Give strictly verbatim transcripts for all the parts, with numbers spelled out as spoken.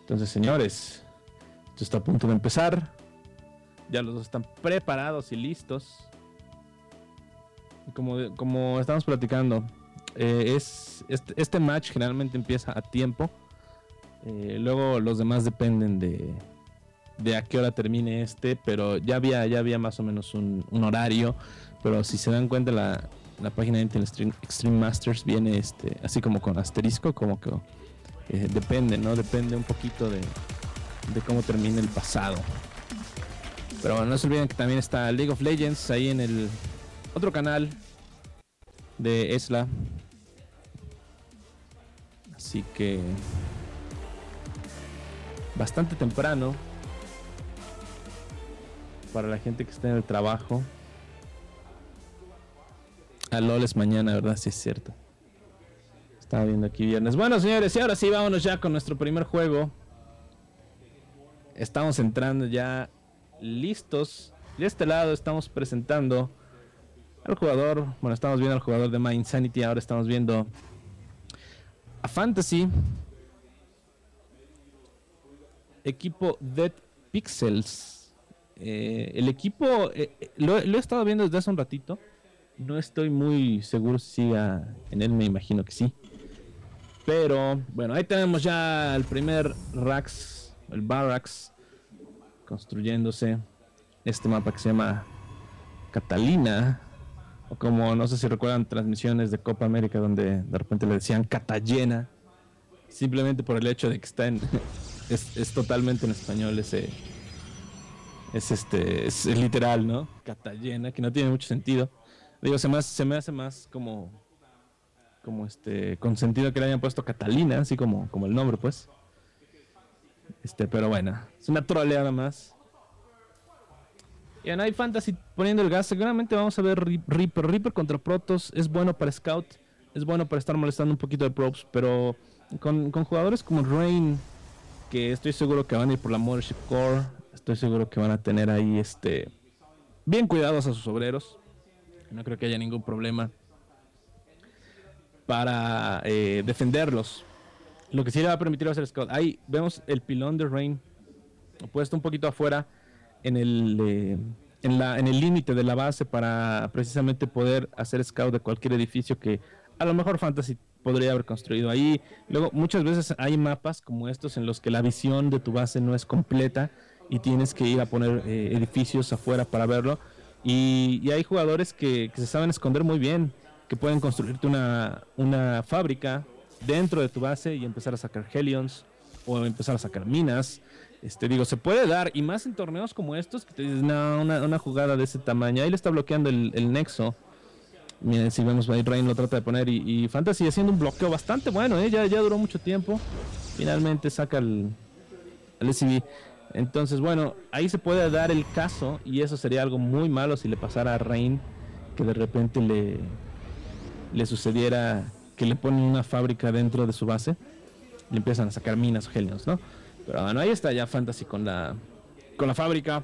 Entonces, señores, esto está a punto de empezar. Ya los dos están preparados y listos. Y como, como estamos platicando, eh, es, este, este match generalmente empieza a tiempo. Eh, luego los demás dependen de, de a qué hora termine este, pero ya había, ya había más o menos un, un horario. Pero si se dan cuenta, la, la página de Intel Extreme, Extreme Masters viene este, así como con asterisco, como que eh, depende, ¿no? Depende un poquito de, de cómo termine el pasado. Pero bueno, no se olviden que también está League of Legends ahí en el otro canal de Esla. Así que bastante temprano para la gente que está en el trabajo. A LOL es mañana, ¿verdad? Sí, es cierto. Estaba viendo aquí viernes. Bueno, señores, y ahora sí, vámonos ya con nuestro primer juego. Estamos entrando ya listos. De este lado estamos presentando al jugador. Bueno, estamos viendo al jugador de My Insanity. Ahora estamos viendo a Fantasy. Equipo Dead Pixels. Eh, el equipo eh, lo, lo he estado viendo desde hace un ratito. No estoy muy seguro si siga en él, me imagino que sí. Pero bueno, ahí tenemos ya el primer Rax, el Barracks, construyéndose. Este mapa que se llama Catalina, o como no sé si recuerdan transmisiones de Copa América donde de repente le decían Catallena, simplemente por el hecho de que está en es, es totalmente en español ese es este es, es literal, ¿no? Catallena, que no tiene mucho sentido. Digo, se me hace, se me hace más como como este con sentido que le hayan puesto Catalina, así como como el nombre, pues. Este, pero bueno, es una troleada más. Y en Night Fantasy poniendo el gas. Seguramente vamos a ver Reaper. Reaper contra Protoss es bueno para Scout. Es bueno para estar molestando un poquito de props. Pero con, con jugadores como Rain, que estoy seguro que van a ir por la Mothership Core. Estoy seguro que van a tener ahí este bien cuidados a sus obreros. No creo que haya ningún problema para eh, defenderlos. Lo que sí le va a permitir hacer Scout. Ahí vemos el pilón de Rain puesto un poquito afuera en el eh, en la en el límite de la base para precisamente poder hacer Scout de cualquier edificio que a lo mejor Fantasy podría haber construido ahí. Luego muchas veces hay mapas como estos en los que la visión de tu base no es completa y tienes que ir a poner eh, edificios afuera para verlo. Y, y hay jugadores que, que se saben esconder muy bien, que pueden construirte una, una fábrica dentro de tu base y empezar a sacar Hellions o empezar a sacar minas. Este, digo, se puede dar, y más en torneos como estos que te dices, no, una, una jugada de ese tamaño. Ahí le está bloqueando el, el nexo. Miren, si vemos ahí, Rain lo trata de poner y, y Fantasy haciendo un bloqueo bastante bueno, ¿eh? ya, ya duró mucho tiempo. Finalmente saca el, el S C V. Entonces, bueno, ahí se puede dar el caso, y eso sería algo muy malo si le pasara a Rain, que de repente le, le sucediera que le ponen una fábrica dentro de su base y empiezan a sacar minas o Hellions, ¿no? Pero bueno, ahí está ya Fantasy con la, con la fábrica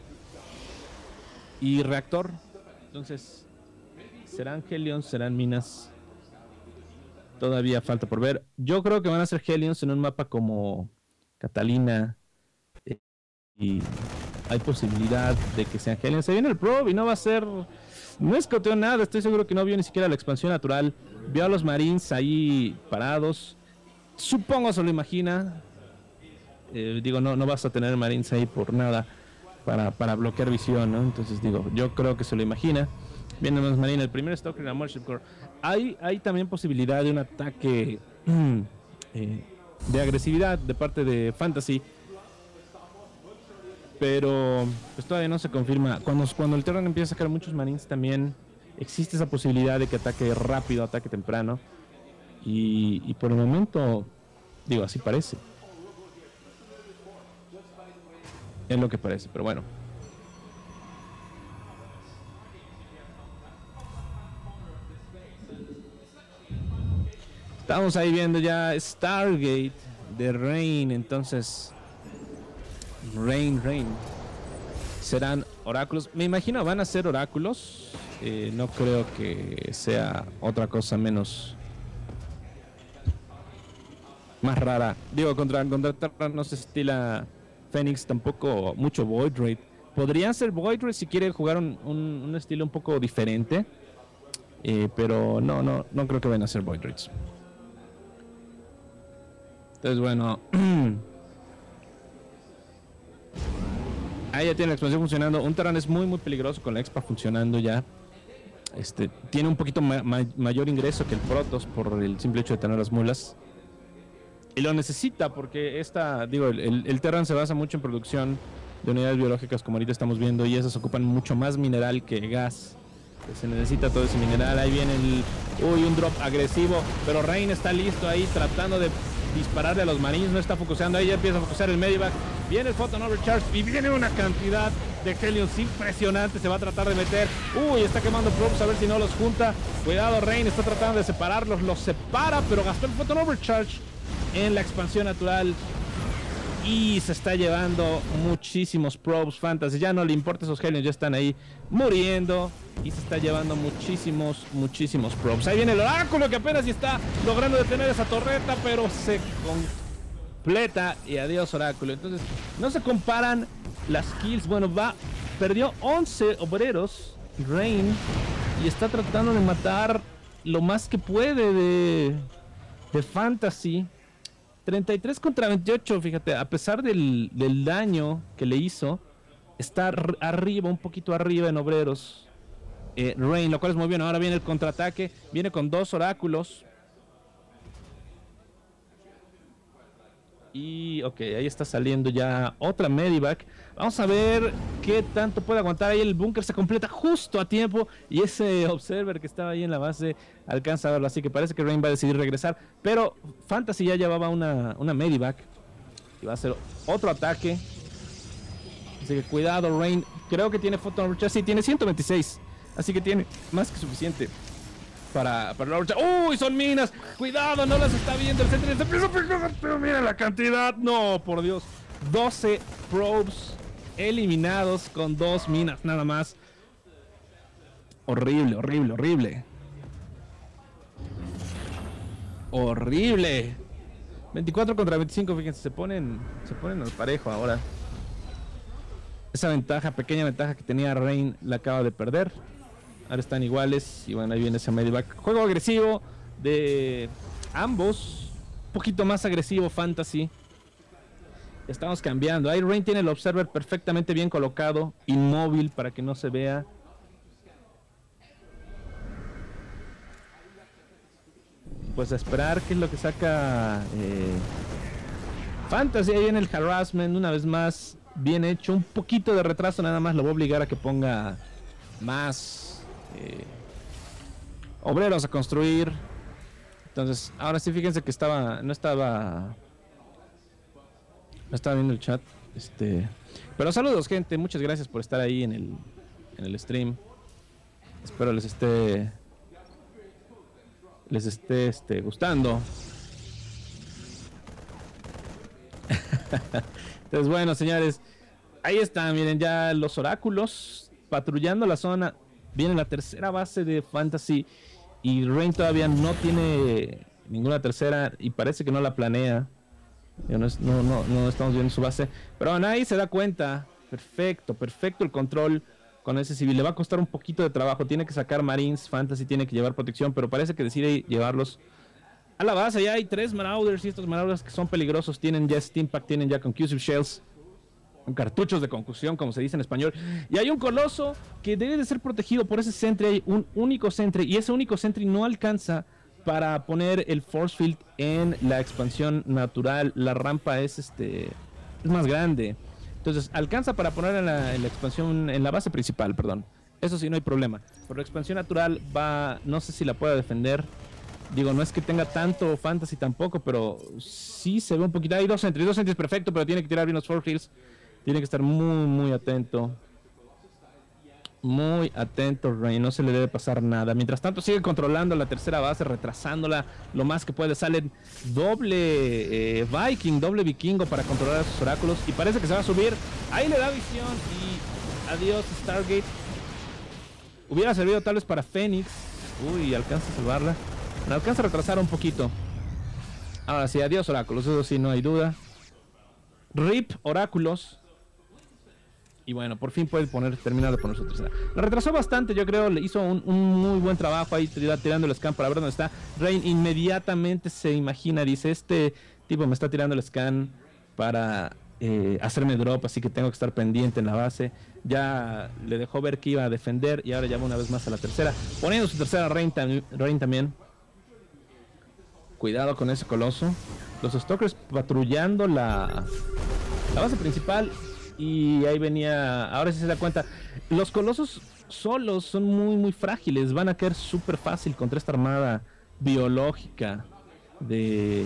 y reactor. Entonces, ¿serán Hellions? ¿Serán minas? Todavía falta por ver. Yo creo que van a ser Hellions en un mapa como Catalina. Y hay posibilidad de que sean Hellions. Se viene el Probe y no va a ser... No escoteó nada, estoy seguro que no vio ni siquiera la expansión natural. Vio a los Marines ahí parados. Supongo se lo imagina. Eh, digo, no, no vas a tener Marines ahí por nada para, para bloquear visión, ¿no? Entonces digo, yo creo que se lo imagina. Vienen los Marines, el primer Stalker en la Mothership Core. Hay, hay también posibilidad de un ataque eh, de agresividad de parte de Fantasy. Pero pues todavía no se confirma. Cuando, cuando el Terran empieza a sacar muchos Marines, también existe esa posibilidad de que ataque rápido, ataque temprano. Y, y por el momento, digo, así parece. Es lo que parece, pero bueno. Estamos ahí viendo ya Stargate de Rain, entonces... Rain, Rain. Serán oráculos. Me imagino van a ser oráculos. Eh, no creo que sea otra cosa menos más rara. Digo, contra, contra Terra no se estila Fénix tampoco mucho Void Raid. Podrían ser Void Raid si quiere jugar un, un, un estilo un poco diferente. Eh, pero no, no, no creo que vayan a ser Void Raids. Entonces, bueno. Ahí ya tiene la expansión funcionando. Un Terran es muy, muy peligroso con la expa funcionando ya. Este, tiene un poquito ma ma mayor ingreso que el Protoss por el simple hecho de tener las mulas. Y lo necesita porque esta, digo, el, el, el Terran se basa mucho en producción de unidades biológicas como ahorita estamos viendo y esas ocupan mucho más mineral que gas. Se necesita todo ese mineral. Ahí viene el... Uy, un drop agresivo. Pero Rain está listo ahí tratando de dispararle a los marines. No está focuseando. Ahí ya empieza a focusear el Medivac. Viene el Photon Overcharge y viene una cantidad de Hellions impresionante. Se va a tratar de meter. Uy, está quemando probes a ver si no los junta. Cuidado, Rain está tratando de separarlos. Los separa, pero gastó el Photon Overcharge en la expansión natural. Y se está llevando muchísimos probes Fantasy. Ya no le importa, esos Hellions ya están ahí muriendo. Y se está llevando muchísimos, muchísimos probes. Ahí viene el oráculo que apenas está logrando detener esa torreta, pero se completa. Y adiós oráculo. Entonces, no se comparan las kills. Bueno, va, perdió once obreros Rain. Y está tratando de matar lo más que puede de, de Fantasy. treinta y tres contra veintiocho, fíjate, a pesar del, del daño que le hizo, está arriba, un poquito arriba en obreros. Eh, Rain, lo cual es muy bien. Ahora viene el contraataque, viene con dos oráculos. Y, ok, ahí está saliendo ya otra Medivac. Vamos a ver qué tanto puede aguantar. Ahí el búnker se completa justo a tiempo. Y ese Observer que estaba ahí en la base alcanza a verlo. Así que parece que Rain va a decidir regresar. Pero Fantasy ya llevaba una, una Medivac. Y va a hacer otro ataque. Así que cuidado, Rain. Creo que tiene Photon Overcharge. Sí, tiene ciento veintiséis. Así que tiene más que suficiente para, para la lucha. ¡Uy! Son minas. Cuidado, no las está viendo el centro. Pero mira la cantidad. No, por Dios. doce probes eliminados con dos minas nada más. Horrible, horrible, horrible. Horrible. veinticuatro contra veinticinco, fíjense, se ponen, se ponen al parejo ahora. Esa ventaja, pequeña ventaja que tenía Rain, la acaba de perder. Ahora están iguales y bueno, ahí viene ese Medivac. Juego agresivo de ambos. Un poquito más agresivo Fantasy. Estamos cambiando. Ahí Rain tiene el Observer perfectamente bien colocado. Inmóvil para que no se vea. Pues a esperar qué es lo que saca eh, Fantasy. Ahí en el Harassment una vez más. Bien hecho. Un poquito de retraso nada más. Lo voy a obligar a que ponga más eh, obreros a construir. Entonces, ahora sí fíjense que estaba, no estaba, no estaba viendo el chat. Este, pero saludos, gente. Muchas gracias por estar ahí en el, en el stream. Espero les esté, les esté, este, gustando. Entonces, bueno, señores, ahí están. Miren ya los oráculos patrullando la zona. Viene la tercera base de Fantasy. Y Rain todavía no tiene ninguna tercera. Y parece que no la planea. No, no, no, no estamos viendo su base. Pero bueno, ahí se da cuenta. Perfecto, perfecto el control con ese civil. Le va a costar un poquito de trabajo. Tiene que sacar Marines. Fantasy tiene que llevar protección. Pero parece que decide llevarlos a la base. Ya hay tres Marauders. Y estos Marauders que son peligrosos tienen ya Steampack. Tienen ya Concussive Shells. Cartuchos de concusión, como se dice en español. Y hay un coloso que debe de ser protegido por ese sentry. Hay un único sentry y ese único sentry no alcanza para poner el force field en la expansión natural. La rampa es este es más grande, entonces alcanza para poner en la, en la expansión, en la base principal, perdón. Eso sí, no hay problema. Pero la expansión natural va, no sé si la pueda defender. Digo, no es que tenga tanto Fantasy tampoco, pero sí se ve un poquito. Hay dos sentries, dos sentries perfecto, pero tiene que tirar bien los force fields. Tiene que estar muy, muy atento. Muy atento, Rain. No se le debe pasar nada. Mientras tanto, sigue controlando la tercera base, retrasándola lo más que puede. Salen doble eh, Viking, doble vikingo para controlar a sus oráculos. Y parece que se va a subir. Ahí le da visión. Y adiós, Stargate. Hubiera servido tal vez para Fénix. Uy, alcanza a salvarla. No alcanza a retrasar un poquito. Ahora sí, adiós oráculos, eso sí, no hay duda. R I P oráculos. Y bueno, por fin puede poner, terminar de poner su tercera. La retrasó bastante, yo creo, le hizo un, un muy buen trabajo ahí tirando el scan para ver dónde está. Rain inmediatamente se imagina, dice, este tipo me está tirando el scan para eh, hacerme drop, así que tengo que estar pendiente en la base. Ya le dejó ver que iba a defender y ahora llama una vez más a la tercera. Poniendo su tercera Rain, tam Rain también. Cuidado con ese coloso. Los Stalkers patrullando la, la base principal. Y ahí venía, ahora sí se da cuenta, los colosos solos son muy muy frágiles, van a caer súper fácil contra esta armada biológica de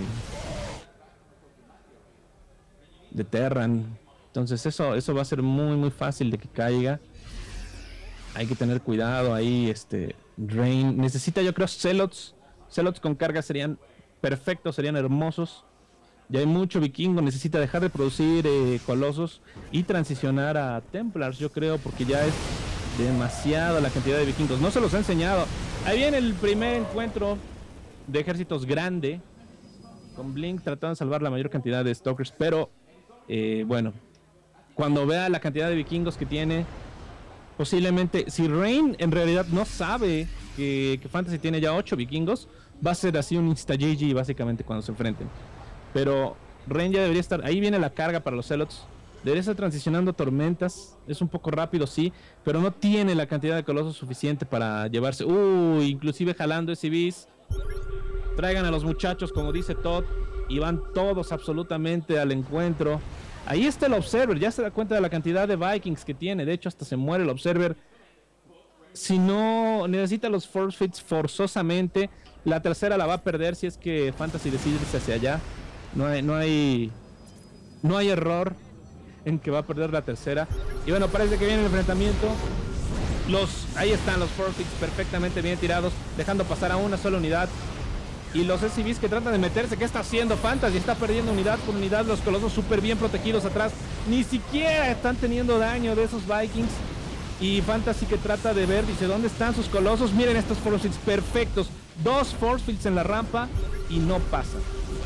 de Terran. Entonces eso eso va a ser muy muy fácil de que caiga. Hay que tener cuidado ahí. Este Rain necesita, yo creo, Zealots. Zealots con carga serían perfectos, serían hermosos. Ya hay mucho vikingo, necesita dejar de producir eh, colosos y transicionar a Templars, yo creo, porque ya es demasiado la cantidad de vikingos. No se los ha enseñado. Ahí viene el primer encuentro de ejércitos grande, con Blink tratando de salvar la mayor cantidad de Stalkers, pero eh, bueno, cuando vea la cantidad de vikingos que tiene, posiblemente, si Rain en realidad no sabe que, que Fantasy tiene ya ocho vikingos, va a ser así un insta-G G básicamente cuando se enfrenten. Pero Rain ya debería estar, ahí viene la carga para los Zealots. Debería estar transicionando tormentas. Es un poco rápido, sí, pero no tiene la cantidad de colosos suficiente para llevarse. Uh, inclusive jalando S Bs. Traigan a los muchachos, como dice Todd, y van todos absolutamente al encuentro. Ahí está el Observer, ya se da cuenta de la cantidad de Vikings que tiene. De hecho, hasta se muere el Observer. Si no necesita los force fits forzosamente, la tercera la va a perder si es que Fantasy decide irse hacia allá. No hay, no hay, no hay error en que va a perder la tercera. Y bueno, parece que viene el enfrentamiento. Los, ahí están los forfeits perfectamente bien tirados, dejando pasar a una sola unidad. Y los S C Vs que tratan de meterse. ¿Qué está haciendo Fantasy? Está perdiendo unidad por unidad. Los colosos súper bien protegidos atrás. Ni siquiera están teniendo daño de esos Vikings. Y Fantasy que trata de ver, dice, ¿dónde están sus colosos? Miren estos forfeits perfectos. Dos forfeits en la rampa y no pasa.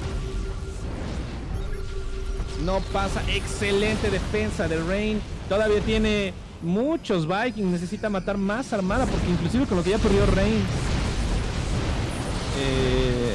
No pasa. Excelente defensa de Rain. Todavía tiene muchos Vikings. Necesita matar más armada, porque inclusive con lo que ya perdió Rain, eh,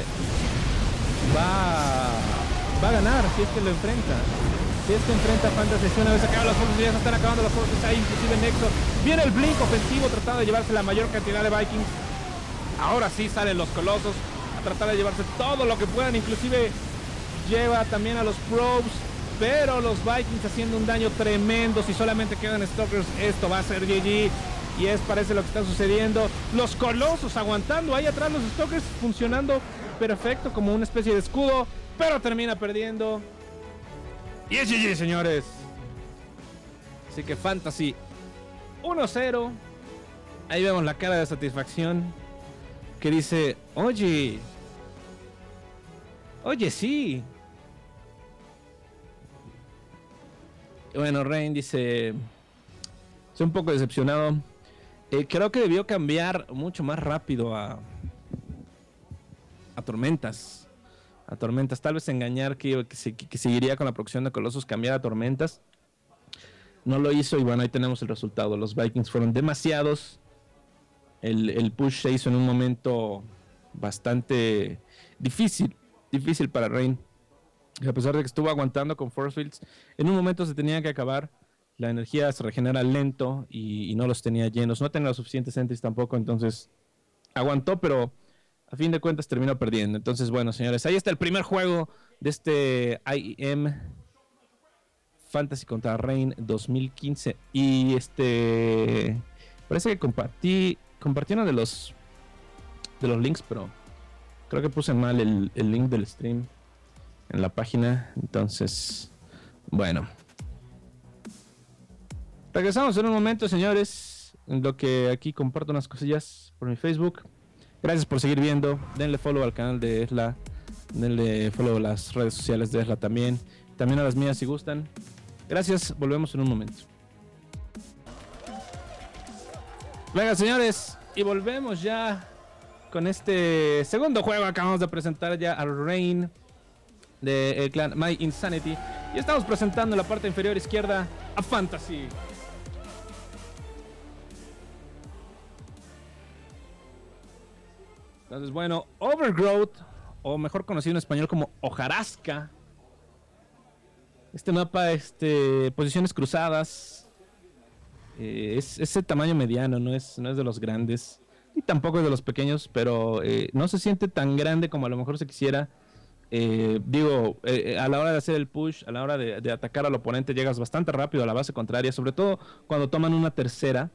va, va a ganar si es que lo enfrenta. Si es que enfrenta a Fantasy, una vez acaban las fuerzas, ya se están acabando las fuerzas. Ahí inclusive Nexo. Viene el Blink ofensivo tratando de llevarse la mayor cantidad de Vikings. Ahora sí salen los colosos a tratar de llevarse todo lo que puedan. Inclusive lleva también a los probes. Pero los Vikings haciendo un daño tremendo. Si solamente quedan Stalkers, esto va a ser G G. Y es, parece lo que está sucediendo. Los colosos aguantando. Ahí atrás los Stalkers funcionando perfecto como una especie de escudo. Pero termina perdiendo. Y es G G, señores. Así que Fantasy uno cero. Ahí vemos la cara de satisfacción que dice, oye, oye, sí. Bueno, Rain dice, estoy un poco decepcionado. Eh, creo que debió cambiar mucho más rápido a, a Tormentas. A Tormentas. Tal vez engañar que, que, se, que seguiría con la producción de colosos, cambiar a Tormentas. No lo hizo y bueno, ahí tenemos el resultado. Los Vikings fueron demasiados. El, el push se hizo en un momento bastante difícil. Difícil para Rain. A pesar de que estuvo aguantando con force fields, en un momento se tenía que acabar. La energía se regenera lento y, y no los tenía llenos. No tenía los suficientes entries tampoco, entonces aguantó, pero a fin de cuentas terminó perdiendo. Entonces, bueno, señores, ahí está el primer juego de este I E M Fantasy contra Rain dos mil quince. Y este... parece que compartí, compartí uno de los, de los links, pero creo que puse mal el, el link del stream en la página. Entonces, bueno, regresamos en un momento, señores, en lo que aquí comparto unas cosillas por mi Facebook. Gracias por seguir viendo. Denle follow al canal de Esla, denle follow a las redes sociales de Esla también, también a las mías si gustan. Gracias, volvemos en un momento. Venga, señores, y volvemos ya con este segundo juego. Acabamos de presentar ya a Rain. del clan My Insanity. Y estamos presentando en la parte inferior izquierda a Fantasy. Entonces, bueno, Overgrowth, o mejor conocido en español como hojarasca. Este mapa, este, posiciones cruzadas. Eh, es ese tamaño mediano, no es, no es de los grandes. Y tampoco es de los pequeños, pero eh, no se siente tan grande como a lo mejor se quisiera. Eh, digo, eh, a la hora de hacer el push, a la hora de, de atacar al oponente, llegas bastante rápido a la base contraria, sobre todo cuando toman una tercera,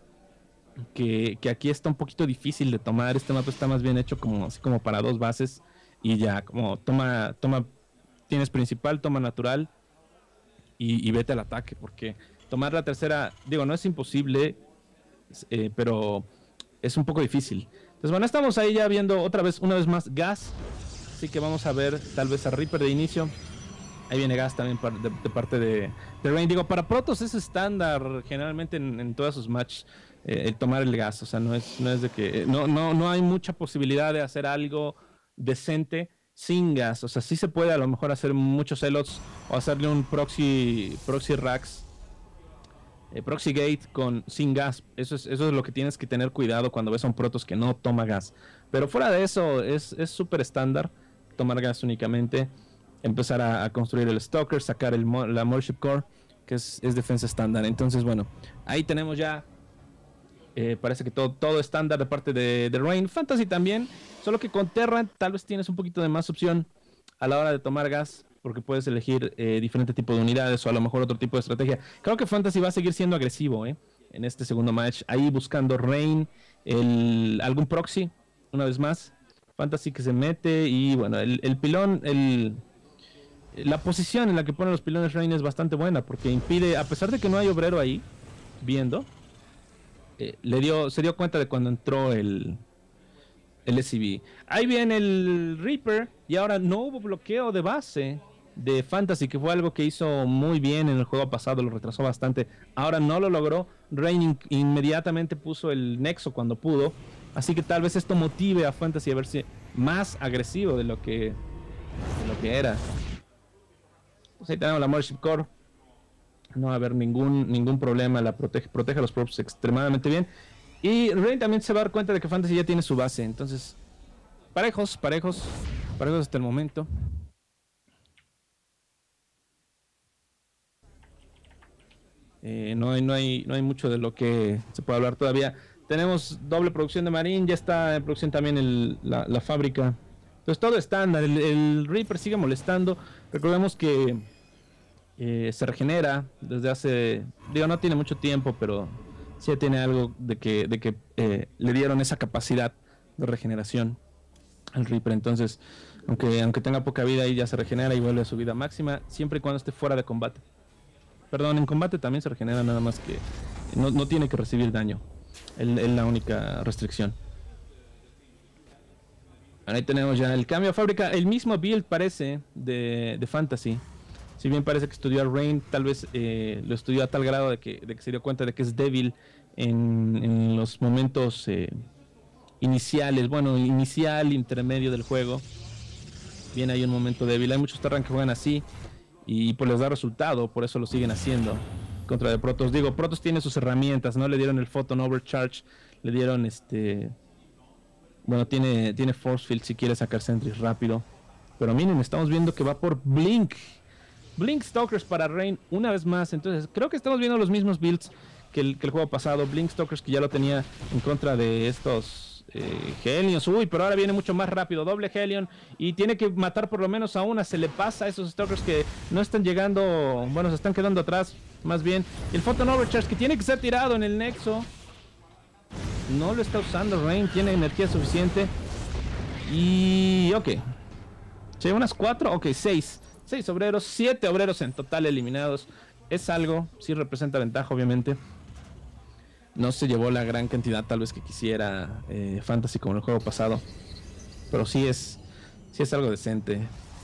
que, que aquí está un poquito difícil de tomar. Este mapa está más bien hecho como, así como para dos bases, y ya, como toma, toma, tienes principal, toma natural, y, y vete al ataque, porque tomar la tercera, digo, no es imposible, eh, pero es un poco difícil. Entonces, bueno, estamos ahí ya viendo otra vez, una vez más, Gas. Así que vamos a ver tal vez a Reaper de inicio. Ahí viene Gas también de, de parte de, de Rain. Digo, para Protoss es estándar generalmente en, en todas sus matches eh, el tomar el Gas. O sea, no es, no es de que... No, no, no hay mucha posibilidad de hacer algo decente sin Gas. O sea, sí se puede a lo mejor hacer muchos Zealots o hacerle un proxy, proxy racks, eh, proxy gate con, sin Gas. Eso es, eso es lo que tienes que tener cuidado cuando ves a un Protoss que no toma Gas. Pero fuera de eso es súper estándar tomar Gas únicamente, empezar a, a construir el Stalker, sacar el, la Mothership Core, que es, es defensa estándar. Entonces, bueno, ahí tenemos ya, eh, parece que todo, todo estándar de parte de, de Rain. Fantasy también, solo que con Terra tal vez tienes un poquito de más opción a la hora de tomar Gas, porque puedes elegir eh, diferente tipo de unidades o a lo mejor otro tipo de estrategia. Creo que Fantasy va a seguir siendo agresivo eh, en este segundo match, ahí buscando Rain, el, algún proxy, una vez más. Fantasy que se mete y bueno, el, el pilón, el, la posición en la que ponen los pilones Rain es bastante buena porque impide, a pesar de que no hay obrero ahí viendo, eh, le dio, se dio cuenta de cuando entró el, el S C V. Ahí viene el Reaper y ahora no hubo bloqueo de base de Fantasy, que fue algo que hizo muy bien en el juego pasado, lo retrasó bastante. Ahora no lo logró. Rain in, inmediatamente puso el Nexo cuando pudo. Así que tal vez esto motive a Fantasy a verse más agresivo de lo que, de lo que era. Pues ahí tenemos la Mothership Core. No va a haber ningún, ningún problema. La protege, protege a los props extremadamente bien. Y Rain también se va a dar cuenta de que Fantasy ya tiene su base. Entonces, parejos, parejos. Parejos hasta el momento. Eh, no, hay, no, hay, no hay mucho de lo que se puede hablar todavía. Tenemos doble producción de Marine, ya está en producción también el, la, la fábrica. Entonces todo estándar, el, el Reaper sigue molestando. Recordemos que eh, se regenera desde hace, digo, no tiene mucho tiempo, pero sí tiene algo de que, de que eh, le dieron esa capacidad de regeneración al Reaper. Entonces, aunque, aunque tenga poca vida, ahí ya se regenera y vuelve a su vida máxima, siempre y cuando esté fuera de combate. Perdón, en combate también se regenera, nada más que no, no tiene que recibir daño. Es la única restricción. Ahí tenemos ya el cambio de fábrica. El mismo build parece de, de Fantasy. Si bien parece que estudió a Rain, tal vez eh, lo estudió a tal grado de que, de que se dio cuenta de que es débil en, en los momentos eh, iniciales. Bueno, inicial, intermedio del juego. Viene ahí un momento débil. Hay muchos Terran que juegan así y pues les da resultado. Por eso lo siguen haciendo contra de Protoss. Digo, Protoss tiene sus herramientas, ¿no? Le dieron el Photon Overcharge, le dieron este... Bueno, tiene, tiene Force Field si quiere sacar Sentries rápido. Pero miren, estamos viendo que va por Blink. Blink Stalkers para Rain una vez más. Entonces, creo que estamos viendo los mismos builds que el, que el juego pasado. Blink Stalkers que ya lo tenía en contra de estos eh, Hellions. Uy, pero ahora viene mucho más rápido. Doble Hellion. Y tiene que matar por lo menos a una. Se le pasa a esos Stalkers que no están llegando... Bueno, se están quedando atrás. Más bien, el Photon Overcharge que tiene que ser tirado en el Nexo. No lo está usando Rain, tiene energía suficiente. Y... ok. Sí, unas cuatro, ok, seis. Seis obreros, siete obreros en total eliminados. Es algo, sí representa ventaja, obviamente. No se llevó la gran cantidad tal vez que quisiera eh, Fantasy como en el juego pasado. Pero sí es, sí es algo decente.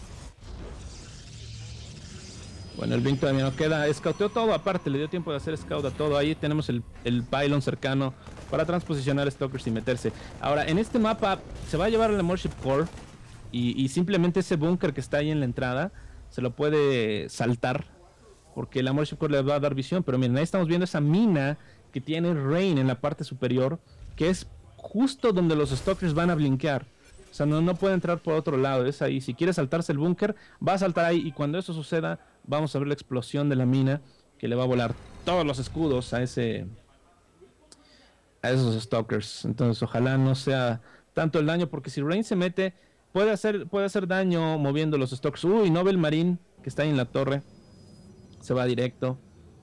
Bueno, el Blink todavía no queda. Scouteó todo aparte, le dio tiempo de hacer scout a todo. Ahí tenemos el, el pylon cercano para transposicionar Stalkers y meterse. Ahora, en este mapa se va a llevar la Mothership Core. Y, y simplemente ese búnker que está ahí en la entrada se lo puede saltar, porque la Mothership Core le va a dar visión. Pero miren, ahí estamos viendo esa mina que tiene Rain en la parte superior, que es justo donde los Stalkers van a blinkear. O sea, no, no puede entrar por otro lado, es ahí. Si quiere saltarse el búnker, va a saltar ahí, y cuando eso suceda, vamos a ver la explosión de la mina, que le va a volar todos los escudos a ese a esos Stalkers. Entonces ojalá no sea tanto el daño, porque si Rain se mete, puede hacer, puede hacer daño moviendo los Stalkers. Uy, Nobel Marine, que está ahí en la torre, se va directo.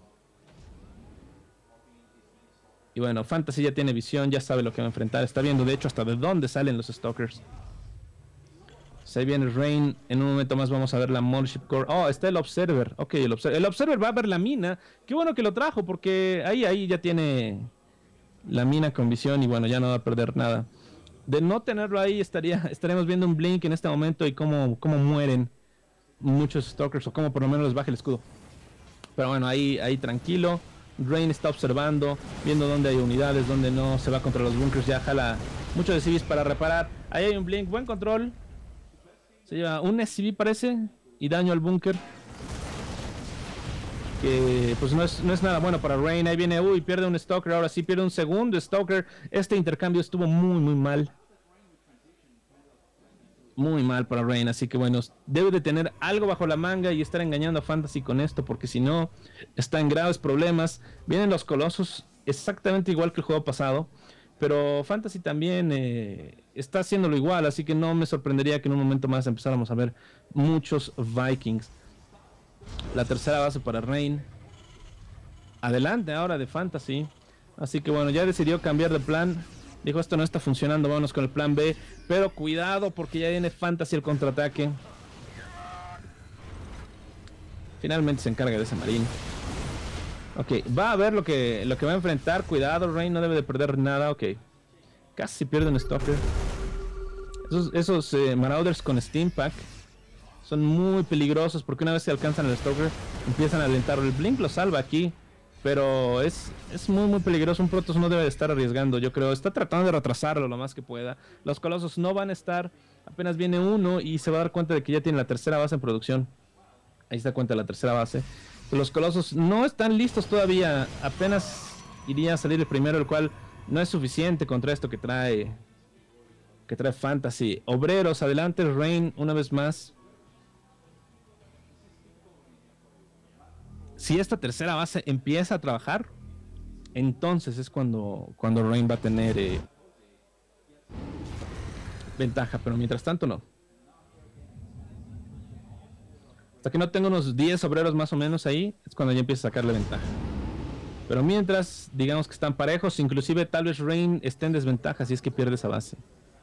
Y bueno, Fantasy ya tiene visión, ya sabe lo que va a enfrentar, está viendo de hecho hasta de dónde salen los Stalkers. Pues ahí viene Rain, en un momento más vamos a ver la Mothership Core. Oh, está el Observer. Ok, el Observer, el Observer va a ver la mina. Qué bueno que lo trajo, porque ahí, ahí ya tiene la mina con visión, y bueno, ya no va a perder nada. De no tenerlo ahí, estaría, estaríamos viendo un blink en este momento, y cómo, cómo mueren muchos Stalkers, o cómo por lo menos les baja el escudo. Pero bueno, ahí, ahí tranquilo. Rain está observando, viendo dónde hay unidades, dónde no. Se va contra los bunkers, ya jala mucho de C Vs para reparar. Ahí hay un blink, buen control. Se lleva un S C V parece, y daño al búnker, que pues no es, no es nada bueno para Rain. Ahí viene, uy, pierde un Stalker, ahora sí pierde un segundo Stalker. Este intercambio estuvo muy muy mal. Muy mal para Rain, así que bueno, debe de tener algo bajo la manga y estar engañando a Fantasy con esto, porque si no, está en graves problemas. Vienen los colosos exactamente igual que el juego pasado, pero Fantasy también eh, está haciéndolo igual, así que no me sorprendería que en un momento más empezáramos a ver muchos Vikings. La tercera base para Rain. Adelante ahora de Fantasy. Así que bueno, ya decidió cambiar de plan. Dijo, esto no está funcionando, vámonos con el plan B. Pero cuidado, porque ya viene Fantasy el contraataque. Finalmente se encarga de ese marín. Ok, va a ver lo que, lo que va a enfrentar. Cuidado, Rain no debe de perder nada. Ok, casi pierde un Stalker. Esos, esos eh, Marauders con Steam Pack son muy peligrosos, porque una vez que alcanzan el Stalker, empiezan a alentarlo. El Blink lo salva aquí, pero es, es muy muy peligroso. Un Protoss no debe de estar arriesgando, yo creo. Está tratando de retrasarlo lo más que pueda. Los Colosos no van a estar. Apenas viene uno y se va a dar cuenta de que ya tiene la tercera base en producción. Ahí se da cuenta de la tercera base. Los Colosos no están listos todavía. Apenas iría a salir el primero, el cual no es suficiente contra esto que trae que trae Fantasy. Obreros, adelante Rain una vez más. Si esta tercera base empieza a trabajar, entonces es cuando, cuando Rain va a tener eh, ventaja, pero mientras tanto no. Hasta que no tengo unos diez obreros más o menos ahí, es cuando ya empieza a sacarle ventaja. Pero mientras, digamos que están parejos, inclusive tal vez Rain esté en desventaja si es que pierde esa base.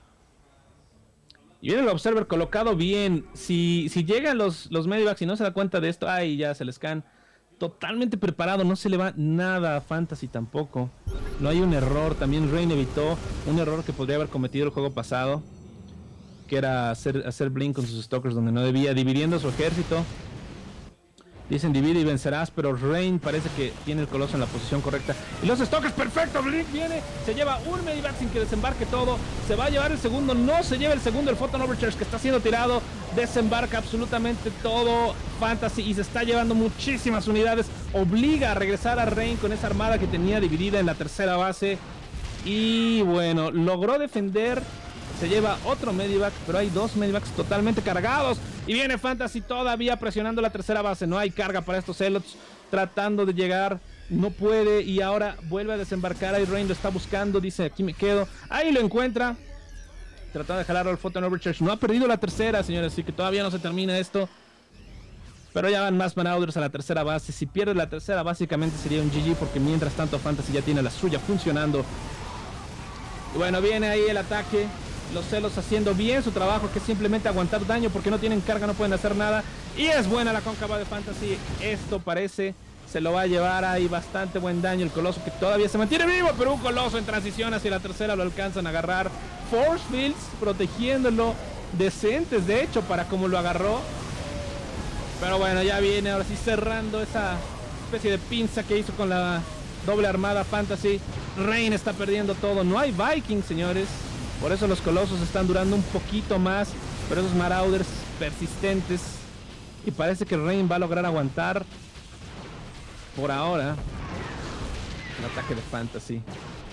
Y viene el Observer colocado bien. Si, si llegan los, los Medivacs y no se da cuenta de esto, ay, ya se les caen. Totalmente preparado, no se le va nada a Fantasy tampoco. No hay un error, también Rain evitó un error que podría haber cometido el juego pasado, que era hacer, hacer blink con sus Stalkers donde no debía, dividiendo su ejército. Dicen divide y vencerás, pero Rain parece que tiene el coloso en la posición correcta. Y los Stalkers, perfecto, blink viene, se lleva un Medivac sin que desembarque todo. Se va a llevar el segundo, no se lleva el segundo, el Photon Overcharge que está siendo tirado. Desembarca absolutamente todo Fantasy y se está llevando muchísimas unidades. Obliga a regresar a Rain con esa armada que tenía dividida en la tercera base. Y bueno, logró defender. Se lleva otro Medivac, pero hay dos Medivacs totalmente cargados. Y viene Fantasy todavía presionando la tercera base. No hay carga para estos Zealots, tratando de llegar. No puede y ahora vuelve a desembarcar. Ahí Rain lo está buscando, dice aquí me quedo. Ahí lo encuentra, tratando de jalarlo al Photon Overcharge. No ha perdido la tercera, señores, así que todavía no se termina esto. Pero ya van más Marauders a la tercera base. Si pierde la tercera, básicamente sería un G G, porque mientras tanto Fantasy ya tiene la suya funcionando. Y bueno, viene ahí el ataque. Los Celos haciendo bien su trabajo, que es simplemente aguantar daño, porque no tienen carga, no pueden hacer nada. Y es buena la cóncava de Fantasy. Esto parece se lo va a llevar ahí bastante buen daño. El Coloso que todavía se mantiene vivo, pero un Coloso en transición hacia la tercera lo alcanzan a agarrar. Force Fields protegiéndolo, decentes de hecho para como lo agarró. Pero bueno, ya viene ahora sí cerrando esa especie de pinza que hizo con la doble armada Fantasy. Rain está perdiendo todo, no hay Vikings, señores. Por eso los Colosos están durando un poquito más, pero esos Marauders persistentes Y parece que Rain va a lograr aguantar por ahora el ataque de Fantasy.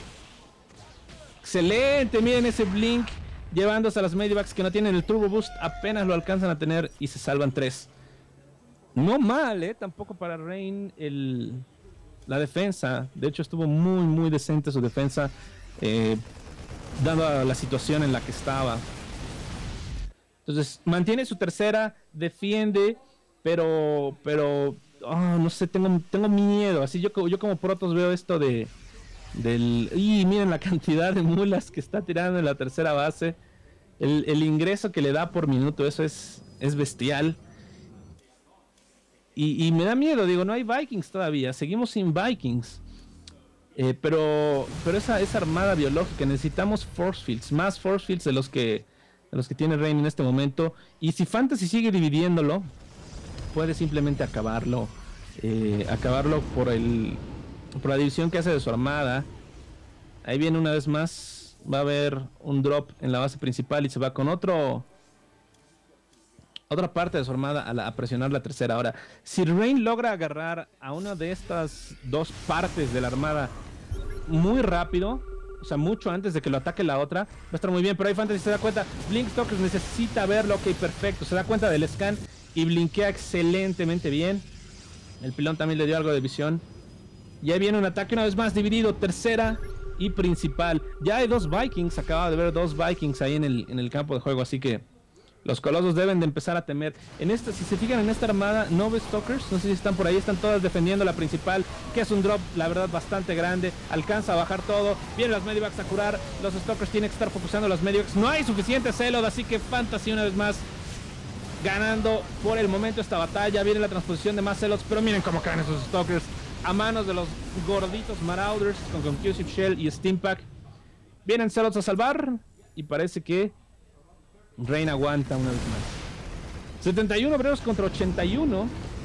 Excelente, miren ese Blink llevándose a las Medivacs que no tienen el Turbo Boost, apenas lo alcanzan a tener y se salvan tres. No mal, eh, tampoco para Rain el, la defensa. De hecho estuvo muy muy decente su defensa, eh, dando la situación en la que estaba. Entonces mantiene su tercera, defiende, pero pero oh, no sé, tengo, tengo miedo. Así yo, yo como Protoss veo esto de del... Y miren la cantidad de mulas que está tirando en la tercera base. El, el ingreso que le da por minuto, eso es, es bestial. Y, y me da miedo, digo, no hay Vikings todavía, seguimos sin Vikings. Eh, pero pero esa, esa armada biológica, necesitamos force fields, más force fields de los que, de los que tiene Rain en este momento. Y si Fantasy sigue dividiéndolo, puede simplemente acabarlo. Eh, acabarlo por, el, por la división que hace de su armada. Ahí viene una vez más, va a haber un drop en la base principal y se va con otro... otra parte de su armada a, la, a presionar la tercera. Ahora, si Rain logra agarrar a una de estas dos partes de la armada muy rápido, o sea, mucho antes de que lo ataque la otra, va a estar muy bien. Pero ahí Fantasy se da cuenta, Blinkstalkers necesita verlo, ok, perfecto. Se da cuenta del scan y blinkea excelentemente bien. El pilón también le dio algo de visión. Y ahí viene un ataque una vez más dividido, tercera y principal. Ya hay dos Vikings, acababa de ver dos Vikings ahí en el, en el campo de juego, así que los colosos deben de empezar a temer. En esta, si se fijan en esta armada, no ve Stalkers, no sé si están por ahí, están todas defendiendo la principal, que es un drop, la verdad, bastante grande. Alcanza a bajar todo, vienen las Medivacs a curar, los Stalkers tienen que estar focusando los Medivacs. No hay suficiente Celod, así que Fantasy una vez más ganando por el momento esta batalla. Viene la transposición de más Celods, pero miren cómo caen esos Stalkers a manos de los gorditos Marauders con Conclusive Shell y Steampack. Vienen Celods a salvar y parece que Rain aguanta una vez más. setenta y uno obreros contra ochenta y uno.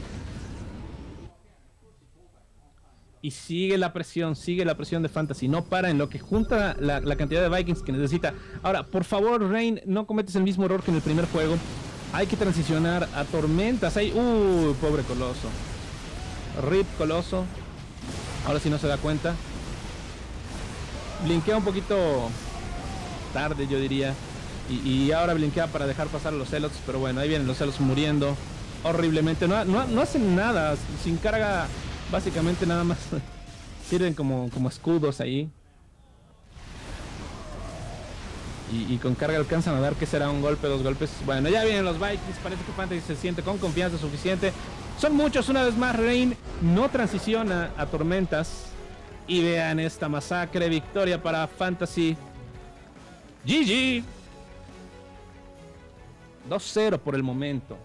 Y sigue la presión, sigue la presión de Fantasy. No para en lo que junta la, la cantidad de Vikings que necesita. Ahora, por favor, Rain, no cometes el mismo error que en el primer juego. Hay que transicionar a tormentas. Hay... Uy, pobre Coloso. Rip Coloso. Ahora sí no se da cuenta. Blinkea un poquito tarde, yo diría. Y, y ahora blinkea para dejar pasar a los Celots. Pero bueno, ahí vienen los Celots muriendo horriblemente. No, no, no hacen nada. Sin carga, básicamente nada más sirven como, como escudos ahí. Y, y con carga alcanzan a dar, que será un golpe, dos golpes. Bueno, ya vienen los Vikings. Parece que Fantasy se siente con confianza suficiente. Son muchos, una vez más. Rain no transiciona a tormentas. Y vean esta masacre. Victoria para Fantasy. G G. dos cero por el momento.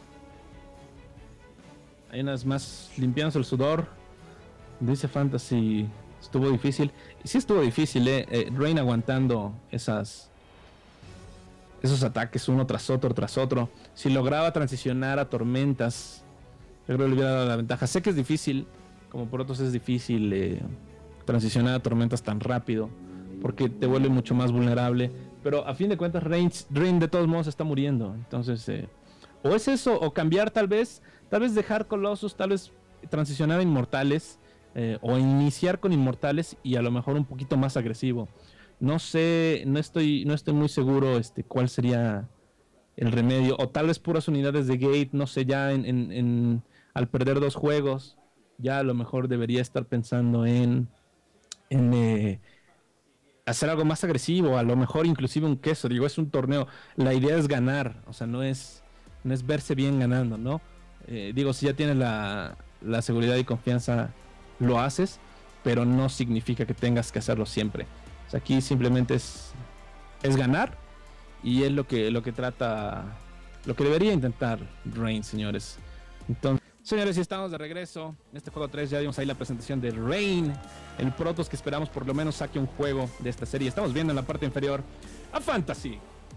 Hay unas más limpiándose el sudor. Dice Fantasy, estuvo difícil. Y sí estuvo difícil, eh. eh Rain aguantando esas esos ataques uno tras otro, tras otro. Si lograba transicionar a tormentas, yo creo que le hubiera dado la ventaja. Sé que es difícil, como por otros es difícil eh, transicionar a tormentas tan rápido, porque te vuelve mucho más vulnerable. Pero a fin de cuentas, Rain, Rain de todos modos está muriendo. Entonces, eh, o es eso, o cambiar tal vez, tal vez dejar Colossus, tal vez transicionar a Inmortales, eh, o iniciar con Inmortales y a lo mejor un poquito más agresivo. No sé, no estoy, no estoy muy seguro este, cuál sería el remedio. O tal vez puras unidades de Gate, no sé, ya en, en, en, al perder dos juegos, ya a lo mejor debería estar pensando en... en eh, hacer algo más agresivo, a lo mejor inclusive un queso. Digo, es un torneo, la idea es ganar, o sea, no es, no es verse bien ganando, ¿no? Eh, digo, si ya tienes la, la seguridad y confianza, lo haces, pero no significa que tengas que hacerlo siempre. O sea, aquí simplemente es, es ganar, y es lo que, lo que trata, lo que debería intentar Rain, señores. Entonces, señores, ya estamos de regreso. En este juego tres ya vimos ahí la presentación de Rain, el Protoss que esperamos por lo menos saque un juego de esta serie. Estamos viendo en la parte inferior a Fantasy.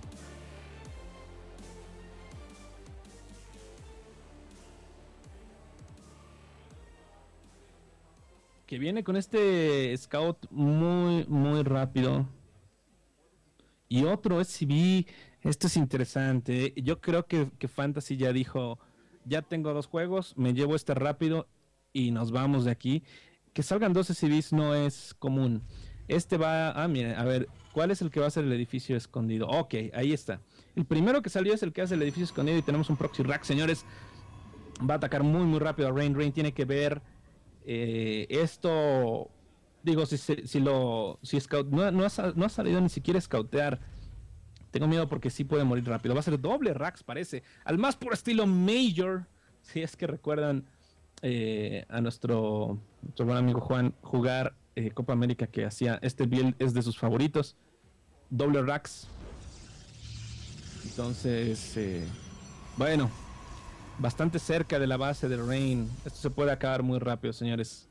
Que viene con este scout muy, muy rápido. Y otro S C V. Esto es interesante. Yo creo que, que Fantasy ya dijo... ya tengo dos juegos, me llevo este rápido y nos vamos de aquí. Que salgan dos S C Vs no es común. Este va, ah, miren, a ver, ¿cuál es el que va a ser el edificio escondido? Ok, ahí está. El primero que salió es el que hace el edificio escondido y tenemos un proxy rack, señores. Va a atacar muy, muy rápido a Rain. Rain tiene que ver eh, esto. Digo, si, si, si lo. Si scout, no, no, ha, no ha salido ni siquiera a scoutear. Tengo miedo porque sí puede morir rápido. Va a ser doble racks, parece. Al más puro estilo Major. Si es que recuerdan eh, a nuestro, nuestro buen amigo Juan jugar eh, Copa América, que hacía este build, es de sus favoritos. Doble racks. Entonces, eh, bueno, bastante cerca de la base de Rain. Esto se puede acabar muy rápido, señores.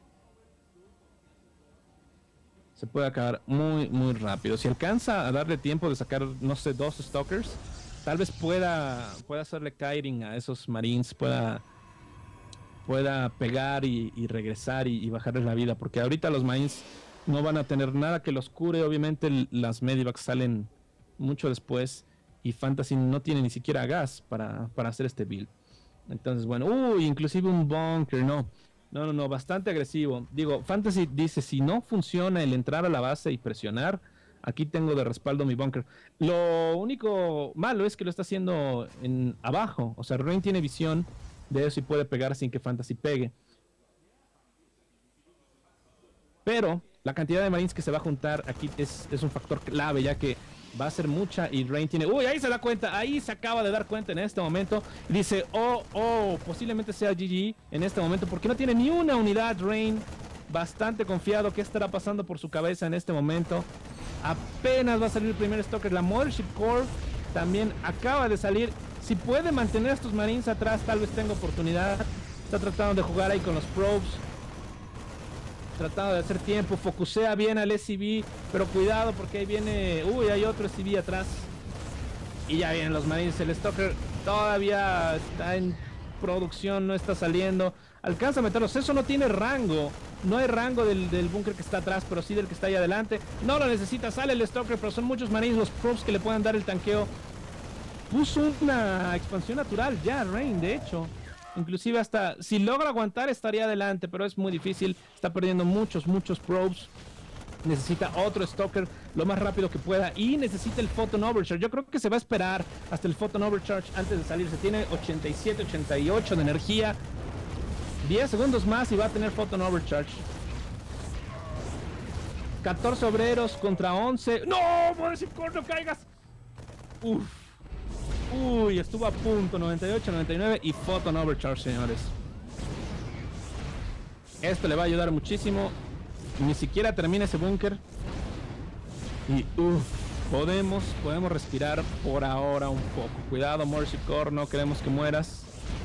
Se puede acabar muy, muy rápido. Si alcanza a darle tiempo de sacar, no sé, dos Stalkers, tal vez pueda, pueda hacerle kiting a esos Marines, pueda, pueda pegar y, y regresar y, y bajarles la vida. Porque ahorita los Marines no van a tener nada que los cure. Obviamente las Medivacs salen mucho después y Fantasy no tiene ni siquiera gas para, para hacer este build. Entonces, bueno, uy, inclusive un bunker, no. No, no, no, bastante agresivo. Digo, Fantasy dice, si no funciona el entrar a la base y presionar, aquí tengo de respaldo mi bunker. Lo único malo es que lo está haciendo en abajo. O sea, Rain tiene visión de eso y puede pegar sin que Fantasy pegue. Pero la cantidad de Marines que se va a juntar aquí es, es un factor clave, ya que va a ser mucha y Rain tiene... Uy, ahí se da cuenta, ahí se acaba de dar cuenta en este momento. Dice, oh, oh, posiblemente sea G G en este momento porque no tiene ni una unidad Rain. Bastante confiado. ¿Qué estará pasando por su cabeza en este momento? Apenas va a salir el primer Stalker. La Mothership Core también acaba de salir. Si puede mantener a estos Marines atrás, tal vez tenga oportunidad. Está tratando de jugar ahí con los probes, tratando de hacer tiempo, focusea bien al S C V, pero cuidado porque ahí viene, uy, hay otro S C V atrás y ya vienen los Marines. El Stalker todavía está en producción, no está saliendo, alcanza a meterlos, eso no tiene rango, no hay rango del, del búnker que está atrás, pero sí del que está ahí adelante, no lo necesita, sale el Stalker, pero son muchos Marines los probes que le puedan dar el tanqueo. Puso una expansión natural ya Rain, de hecho. Inclusive hasta si logra aguantar estaría adelante, pero es muy difícil. Está perdiendo muchos, muchos probes. Necesita otro Stalker lo más rápido que pueda y necesita el Photon Overcharge. Yo creo que se va a esperar hasta el Photon Overcharge antes de salirse. Tiene ochenta y siete, ochenta y ocho de energía. diez segundos más y va a tener Photon Overcharge. catorce obreros contra once. ¡No! ¡Mothership Core, no caigas! Uf. Uy, estuvo a punto, noventa y ocho, noventa y nueve y Photon Overcharge, señores. Esto le va a ayudar muchísimo. Ni siquiera termina ese búnker. Y uff, podemos, podemos respirar por ahora un poco. Cuidado, Mothership Core, no queremos que mueras.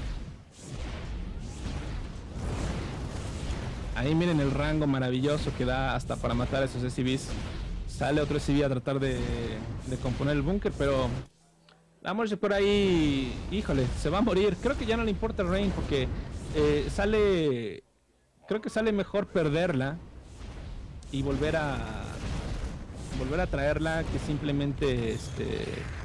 Ahí miren el rango maravilloso que da hasta para matar a esos S C Vs. Sale otro S C V a tratar de, de componer el búnker, pero... la Mothership por ahí, híjole, se va a morir. Creo que ya no le importa el Rain porque eh, sale, creo que sale mejor perderla y volver a volver a traerla que simplemente este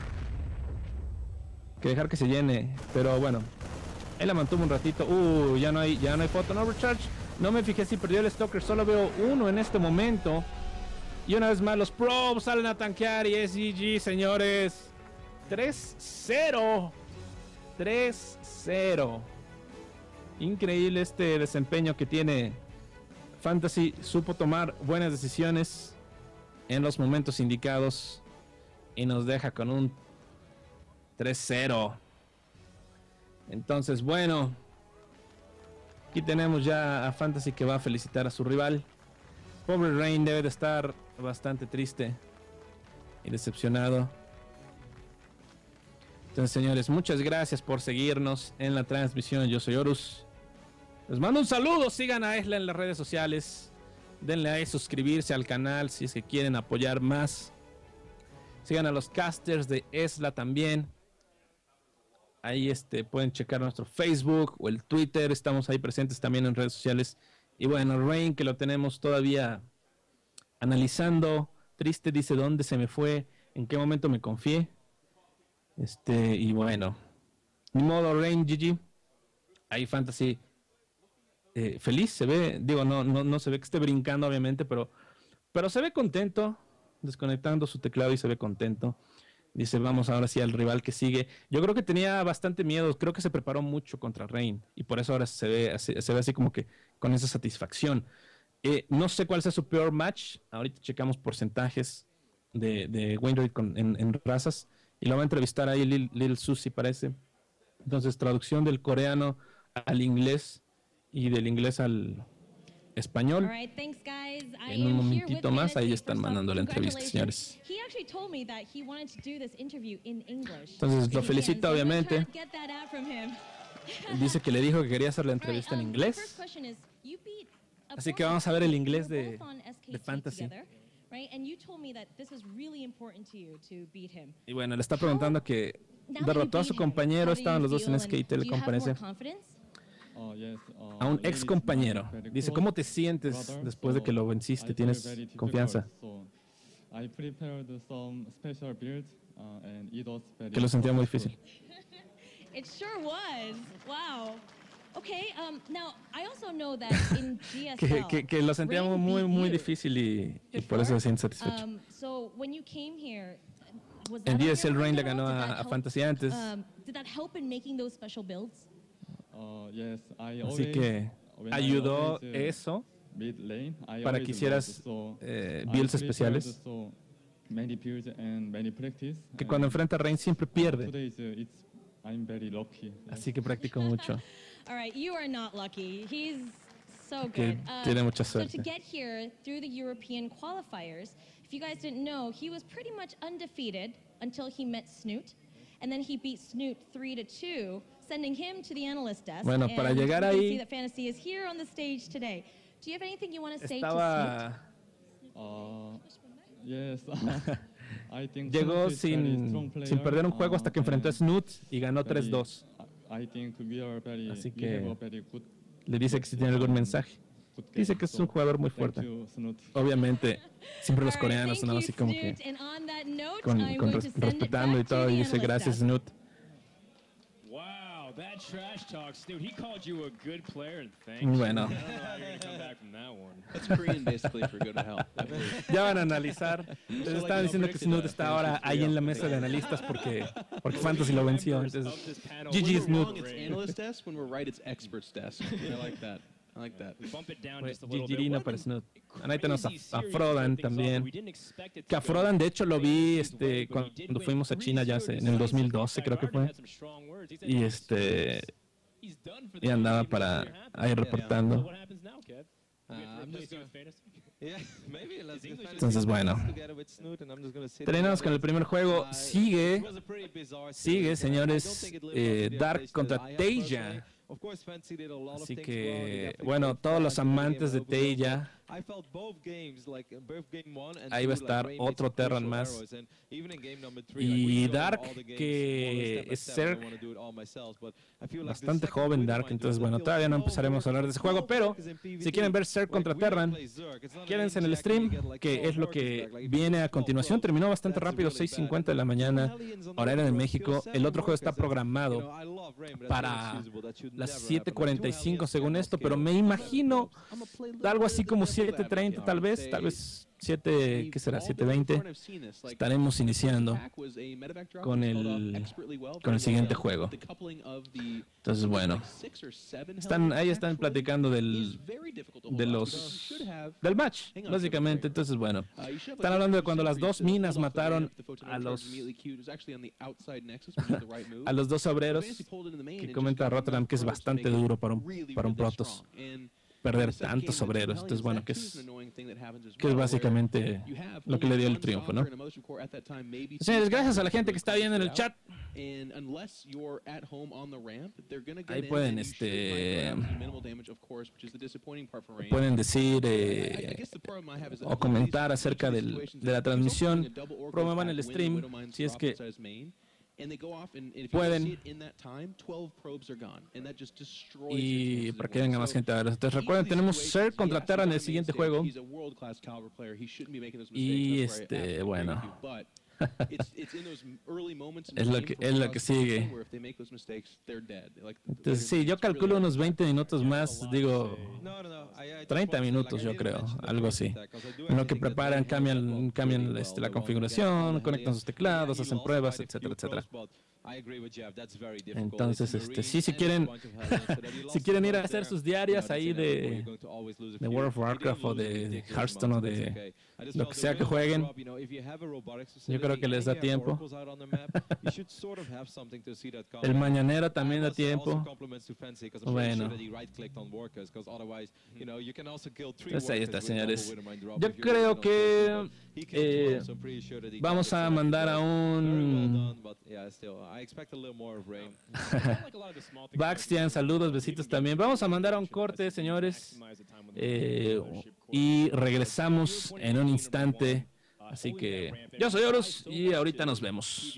que dejar que se llene. Pero bueno, él la mantuvo un ratito. Uh, ya no hay, ya no hay Photon Overcharge. No me fijé si perdió el Stalker, solo veo uno en este momento. Y una vez más los probes salen a tanquear y es G G, señores. tres cero. tres cero. Increíble este desempeño que tiene Fantasy. Supo tomar buenas decisiones en los momentos indicados y nos deja con un tres cero. Entonces, bueno, aquí tenemos ya a Fantasy que va a felicitar a su rival. Pobre Rain debe de estar bastante triste y decepcionado. Entonces, señores, muchas gracias por seguirnos en la transmisión. Yo soy Horus. Les mando un saludo. Sigan a Esla en las redes sociales. Denle a suscribirse al canal si es que quieren apoyar más. Sigan a los casters de Esla también. Ahí este, pueden checar nuestro Facebook o el Twitter. Estamos ahí presentes también en redes sociales. Y bueno, Rain, que lo tenemos todavía analizando. Triste, dice, ¿dónde se me fue? ¿En qué momento me confié? Este, y bueno, ni modo, Rain, G G. ahí Fantasy eh, feliz, se ve, digo, no, no, no se ve que esté brincando, obviamente, pero, pero se ve contento, desconectando su teclado y se ve contento. Dice, vamos ahora sí al rival que sigue. Yo creo que tenía bastante miedo, creo que se preparó mucho contra Rain y por eso ahora se ve, se, se ve así como que con esa satisfacción. Eh, no sé cuál sea su peor match, ahorita checamos porcentajes de, de Wainwright con, en, en razas y lo va a entrevistar ahí Lil, Lil Susi, parece. Entonces, traducción del coreano al inglés y del inglés al español. Right, thanks, guys. I En un am momentito here with más, ahí Fantasy. están First off, mandando la entrevista, congratulations. señores. He actually told me that he wanted to do this interview in English. Entonces, lo If he felicita, can, so I'm gonna obviamente. try to get that out from him. Dice que le dijo que quería hacer la All right, entrevista en um, my inglés. first question is, you beat Así que opponents vamos a ver el who inglés were de, both on S K de T Fantasy. together, right? And you told me that this was really important to you to beat him. Y bueno, le está preguntando que Now that you derrotó a beat su him, compañero, how do estaban you los dos en feel, S K and Telecom, do you have parece. more confidence? Uh, yes, uh, A un Lane ex is compañero. my very Dice, close ¿cómo te sientes brother, después de que lo so venciste? I feel ¿Tienes very difficult, confianza? so I prepared some special build, uh, and it was very Que lo sentía muy successful. difícil. It sure was. Wow. Okay, um, now I also know that in G S Que, L, que, que lo sentía Rain muy, beat muy you difícil y, y por before. eso se siente satisfecho. Um, so when you came here, was En that on G S L your Rain le mind at ganó all? Did a, that a help- Fantasy antes. Um, did that help in making those special builds? Uh, yes, I Así always, que when I ayudó always, uh, eso beat Lane, I para always que hicieras lost, so eh, I builds prepared especiales. so many builds and many practice, Que cuando and enfrenta a Rain siempre pierde. today is, uh, it's, I'm very lucky. Yes. Así que practicó mucho. All right, you are not lucky. He's so Que good. Uh, tiene mucha so to suerte. get here through the European qualifiers, if you guys didn't know, he was pretty much undefeated until he met Snoot. And then he beat Snoot three to two, sending him to the analyst desk. Bueno, para and llegar we can ahí- see that Fantasy is here on the stage today. Do you have anything you want to say to Snoot? Estaba... Uh, yes, I think Llegó Snoot is very sin, strong player, sin perder un juego uh, hasta que enfrentó a and Snoot y ganó very- tres dos. I think we are very, Así we have que a very good, Le dice que si tiene algún mensaje. good game. Dice que es un So, jugador muy thank fuerte. you, Snoot. Obviamente, siempre los All right, coreanos thank son you, así como que Snoot. And on that note, con, I'm con going res- to send it respetando y back to todo. the Y dice analyst gracias, desk. Snoot. Wow, that trash talk, Snoot. He called you a good player, and thanks. Bueno. I don't know how you're gonna come back from that one. That's Korean basically for good to help. Ya van a analizar. Les like estaban you diciendo que predicted Snoot that. está ahora ahí en la mesa de analistas porque, porque Fantasy lo venció. Members Entonces, of this panel, G G when we're Snoot. Wrong, it's analyst desk. When we're right, it's expert's desk. I like that. I like that. we bump it down fue just a little bit. Gigirino What para an Snoot. Ahí tenemos a, crazy a series Frodan to start things off. también. We didn't expect it to Que a go Frodan, de hecho, lo vi crazy este, way, but he cuando did win fuimos a three China ya zero hace- en el dos mil doce, decisive. creo que Arden fue. had some strong words. He said, Y este he's done for the y andaba game, even para if you're happy. ahí So reportando. what happens now, Kev? Uh, You get to I'm replace just you gonna- with fantasy? Yeah, maybe let's His English is Entonces, bueno. together with Snoot, and I'm just gonna sit Terminamos con el primer juego. Uh, Sigue, it was a pretty bizarre sigue, series, and I don't señores, think it lived eh, up to the Dark expectations contra that I had Teija. personally. Of course, Fantasy did a lot of Así things well. They que, definitely bueno, played todos fast los in the game amantes de and overall, Teija, but I felt both games, like both game one and ahí va a two, like, estar Rain made otro some Terran crucial más. errors, and even in game number three, Y like, we go over Dark, all the games, que more or less es step by step, I ser don't wanna do it all myself, but I feel like the bastante second joven win Dark, might entonces do it. bueno, I feel todavía no so empezaremos a hablar de ese juego, pero si quieren ver Zerg contra Terran, quédense en el stream, que es lo que viene a continuación. Terminó bastante rápido, seis cincuenta de la mañana, horario de México. El otro juego está programado para las siete cuarenta y cinco según esto, pero me imagino algo así como siete treinta tal vez, tal vez siete, ¿qué será? siete veinte. Estaremos iniciando con el, con el siguiente juego. Entonces, bueno, están, ahí están platicando del, de los, del match, básicamente. Entonces, bueno, están hablando de cuando las dos minas mataron a los, a los dos obreros, que comenta Rotterdam que es bastante duro para un, para un Protoss perder tantos obreros. Entonces, bueno, que es, que es básicamente lo que le dio el triunfo, ¿no? Señores, gracias a la gente que está viendo en el chat. Ahí pueden, este, pueden decir eh, o comentar acerca del, de la transmisión. Promuevan el stream si es que pueden, y para que venga más gente a ver. Entonces recuerden, tenemos Zerg contra Terran en el siguiente juego. Y este, bueno, it's, it's in those early moments in Es the lo game que- for es lo que us to sigue. where if they make those mistakes, they're dead. Like, Entonces, they're- sí, yo it's really calculo hard. unos veinte minutos más, digo, No, no, no. I, I treinta minutos yo creo, algo así. En lo que preparan, cambian, cambian este, la configuración, conectan sus teclados, hacen pruebas, etcétera, etcétera. Entonces, este, sí, si quieren, si quieren ir a hacer sus diarias ahí de, de World of Warcraft o de Hearthstone o de lo que sea que jueguen, yo creo que les da tiempo. El mañanero también da tiempo. Bueno. Entonces ahí está, señores. Yo creo que eh, vamos a mandar a un Bastian, saludos, besitos también. Vamos a mandar a un corte, señores, eh, y regresamos en un instante. Así que yo soy Horus y ahorita nos vemos.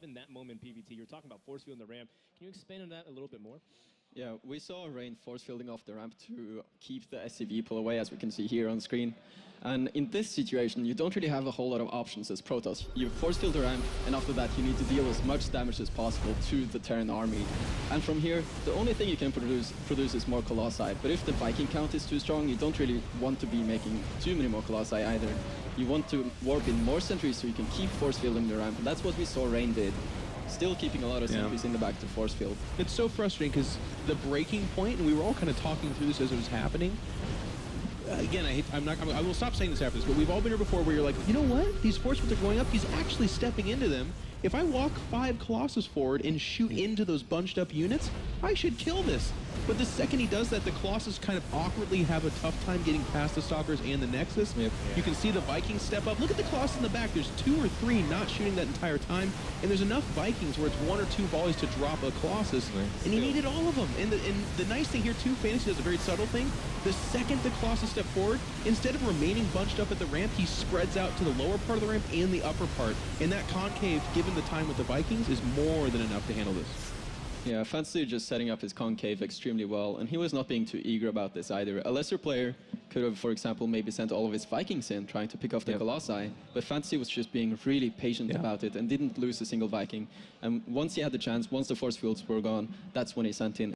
Yeah, we saw Rain force fielding off the ramp to keep the S C V pull away, as we can see here on screen. And in this situation, you don't really have a whole lot of options as Protoss. You force field the ramp, and after that, you need to deal as much damage as possible to the Terran army. And from here, the only thing you can produce, produce is more Colossi. But if the Viking count is too strong, you don't really want to be making too many more Colossi either. You want to warp in more sentries so you can keep force fielding the ramp, and that's what we saw Rain did. Still keeping a lot of sentries Yeah. in the back to force field. It's so frustrating because the breaking point, and we were all kind of talking through this as it was happening. Uh, again, I hate, I'm not. I will stop saying this after this, but we've all been here before, where you're like, you know what? These force fields are going up. He's actually stepping into them. If I walk five Colossus forward and shoot into those bunched up units, I should kill this. But the second he does that, the Colossus kind of awkwardly have a tough time getting past the Stalkers and the Nexus. Yep. You can see the Vikings step up. Look at the Colossus in the back. There's two or three not shooting that entire time. And there's enough Vikings where it's one or two volleys to drop a Colossus. Right. And he needed all of them. And the, and the nice thing here, too, Fantasy does a very subtle thing. The second the Colossus step forward, instead of remaining bunched up at the ramp, he spreads out to the lower part of the ramp and the upper part. And that concave, given the time with the Vikings, is more than enough to handle this. Yeah, Fantasy just setting up his concave extremely well, and he was not being too eager about this either. A lesser player could have, for example, maybe sent all of his Vikings in, trying to pick off the Yep. Colossi, but Fantasy was just being really patient Yeah. about it and didn't lose a single Viking. And once he had the chance, once the force fields were gone, that's when he sent in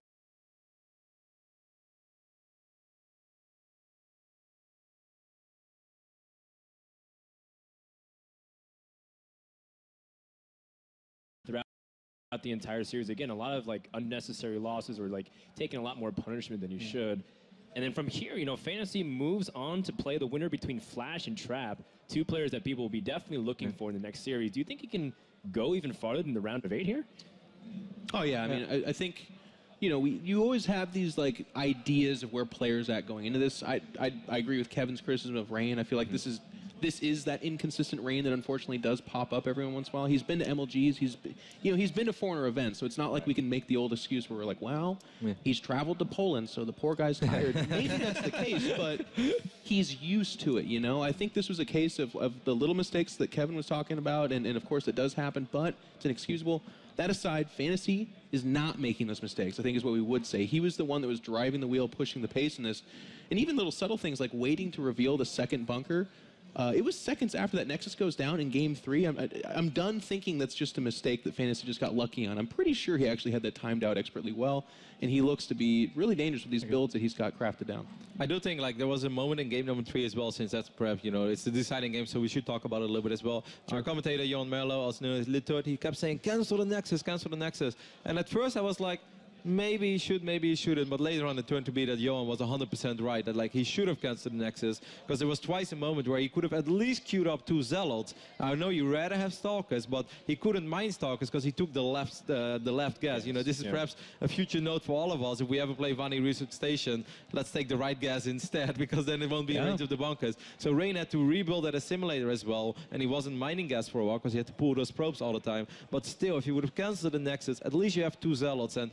Throughout the entire series, again, a lot of like unnecessary losses or like taking a lot more punishment than you should. And then from here, you know, Fantasy moves on to play the winner between Flash and Trap, two players that people will be definitely looking for in the next series. Do you think he can go even farther than the round of eight here? Oh yeah, I mean, I, I think, you know, we you always have these like ideas of where players at going into this. I I, I agree with Kevin's criticism of Rain. I feel like this is this is that inconsistent Rain that unfortunately does pop up every once in a while. He's been to M L Gs. He's be- you know he's been to foreigner events, so it's not like we can make the old excuse where we're like, well, Yeah. he's traveled to Poland, so the poor guy's tired. Maybe that's the case, but he's used to it. You know, I think this was a case of, of the little mistakes that Kevin was talking about, and, and of course it does happen, but it's inexcusable. That aside, Fantasy is not making those mistakes, I think is what we would say. He was the one that was driving the wheel, pushing the pace in this. And even little subtle things like waiting to reveal the second bunker. Uh, it was seconds after that Nexus goes down in game three. I'm, I, I'm done thinking that's just a mistake that Fantasy just got lucky on. I'm pretty sure he actually had that timed out expertly well, and he looks to be really dangerous with these builds that he's got crafted down. I do think like there was a moment in game number three as well, since that's perhaps, you know, it's the deciding game, so we should talk about it a little bit as well. Our commentator, Jon Merlo, also known as Littert, he kept saying, cancel the Nexus, cancel the Nexus. And at first I was like, maybe he should, maybe he shouldn't, but later on it turned to be that Johan was one hundred percent right, that like he should have cancelled the Nexus, because there was twice a moment where he could have at least queued up two Zealots. I know you rather have Stalkers, but he couldn't mind Stalkers because he took the left uh, the left gas. You know, this is Yeah. perhaps a future note for all of us. If we ever play Vani Research Station, let's take the right gas instead, because then it won't be in Yeah. range of the bunkers. So Rain had to rebuild that assimilator as well, and he wasn't mining gas for a while because he had to pull those probes all the time. But still, if you would have cancelled the Nexus, at least you have two Zealots, and maybe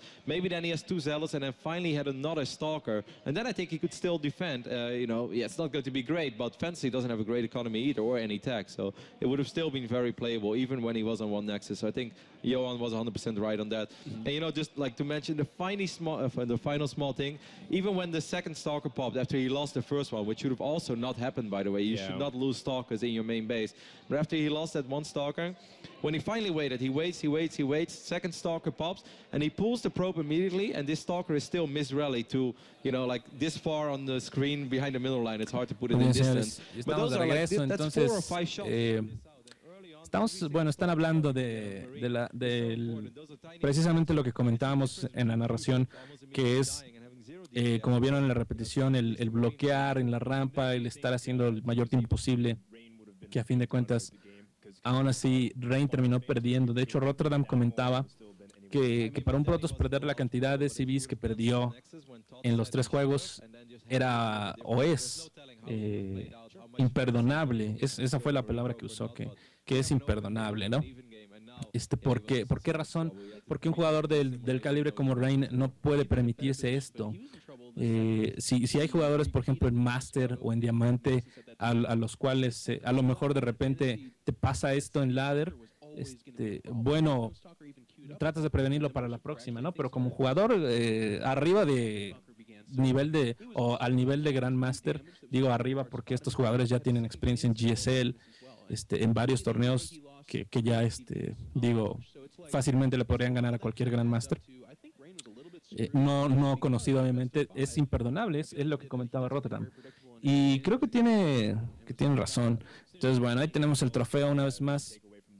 maybe then he has two Zealots and then finally he had another Stalker. And then I think he could still defend. Uh, you know, yeah, it's not going to be great, but Fantasy doesn't have a great economy either or any tech. So it would have still been very playable, even when he was on one Nexus. So I think Johan was one hundred percent right on that. Mm-hmm. And you know, just like to mention the final small, uh, the final small thing, even when the second Stalker popped after he lost the first one, which should have also not happened, by the way. You yeah. should not lose Stalkers in your main base. But after he lost that one Stalker, when he finally waited, he waits, he waits, he waits, second Stalker pops, and he pulls the probe immediately, and this Stalker is still misrally to, you know, like this far on the screen behind the middle line. It's hard to put it in distance. But those are like, that's entonces, four or five shots. Eh, estamos, bueno, están hablando de, de la, del, precisamente lo que comentábamos en la narración, que es, eh, como vieron en la repetición, el, el bloquear en la rampa, el estar haciendo el mayor tiempo posible, que a fin de cuentas, aún así, Reign terminó perdiendo. De hecho, Rotterdam comentaba que, que para un Protoss perder la cantidad de C Vs que perdió en los tres juegos era o es eh, imperdonable. Es, esa fue la palabra que usó, que, que es imperdonable, ¿no? Este, ¿por qué? ¿Por qué razón? Porque un jugador del, del calibre como Reign no puede permitirse esto. Eh, si, si hay jugadores, por ejemplo, en Master o en Diamante, a, a los cuales eh, a lo mejor de repente te pasa esto en Ladder, este, bueno, tratas de prevenirlo para la próxima, ¿no? Pero como jugador eh, arriba de nivel de, o al nivel de Grandmaster, digo arriba porque estos jugadores ya tienen experiencia en G S L, este, en varios torneos que, que ya, este, digo, fácilmente le podrían ganar a cualquier Grandmaster. Eh, no, no conocido, obviamente, es imperdonable, es, es lo que comentaba Rotterdam. Y creo que tiene, que tiene razón. Entonces, bueno, ahí tenemos el trofeo una vez más.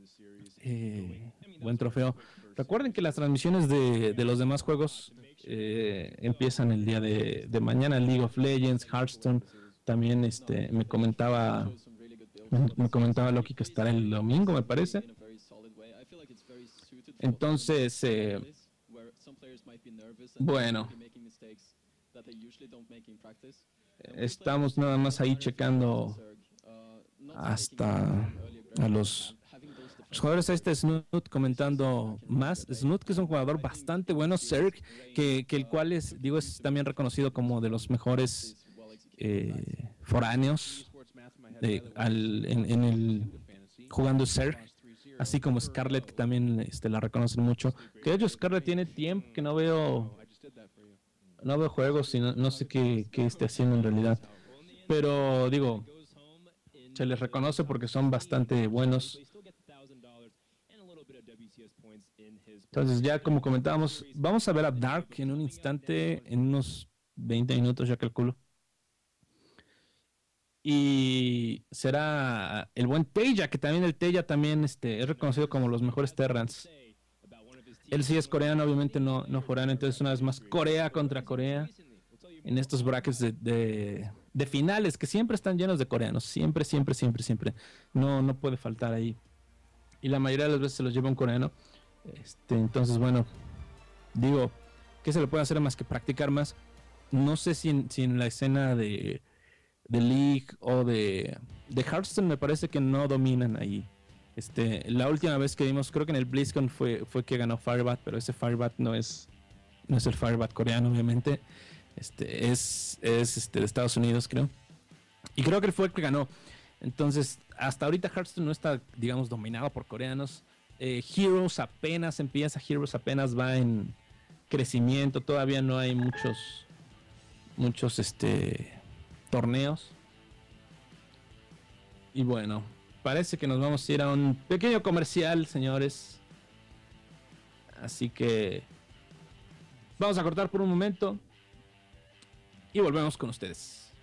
Eh, buen trofeo. Recuerden que las transmisiones de, de los demás juegos eh, empiezan el día de, de mañana. League of Legends, Hearthstone. También este, me comentaba me comentaba Loki que estará el domingo, me parece. Entonces, eh, bueno, estamos nada más ahí checando hasta a los, los jugadores. Este Snoot comentando más. Snoot, que es un jugador bastante bueno. Zerg, que, que el cual es, digo, es también reconocido como de los mejores eh, foráneos de, al, en, en el jugando Zerg. Así como Scarlett, que también este, la reconocen mucho. Que de hecho Scarlett tiene tiempo que no veo no veo juegos y no, no sé qué, qué esté haciendo en realidad. Pero digo, se les reconoce porque son bastante buenos. Entonces ya como comentábamos, vamos a ver a Dark en un instante, en unos veinte minutos ya calculo. Y será el buen Teja, que también el Teja también este, es reconocido como los mejores Terrans. Él sí es coreano, obviamente no, no foráneo. Entonces una vez más Corea contra Corea en estos brackets de, de, de finales que siempre están llenos de coreanos. Siempre, siempre, siempre, siempre. No, no puede faltar ahí. Y la mayoría de las veces se los lleva un coreano. Este, entonces, bueno, digo, ¿qué se le puede hacer más que practicar más? No sé si en, si en la escena de... de League o de, de Hearthstone me parece que no dominan ahí. Este, la última vez que vimos, creo que en el BlizzCon fue, fue que ganó Firebat, pero ese Firebat no es, no es el Firebat coreano, obviamente. Este, es es este, de Estados Unidos, creo. Y creo que él fue el que ganó. Entonces, hasta ahorita Hearthstone no está, digamos, dominado por coreanos. Eh, Heroes apenas empieza, Heroes apenas va en crecimiento. Todavía no hay muchos, muchos, este... torneos. Y bueno, parece que nos vamos a ir a un pequeño comercial, señores. Así que vamos a cortar por un momento y volvemos con ustedes.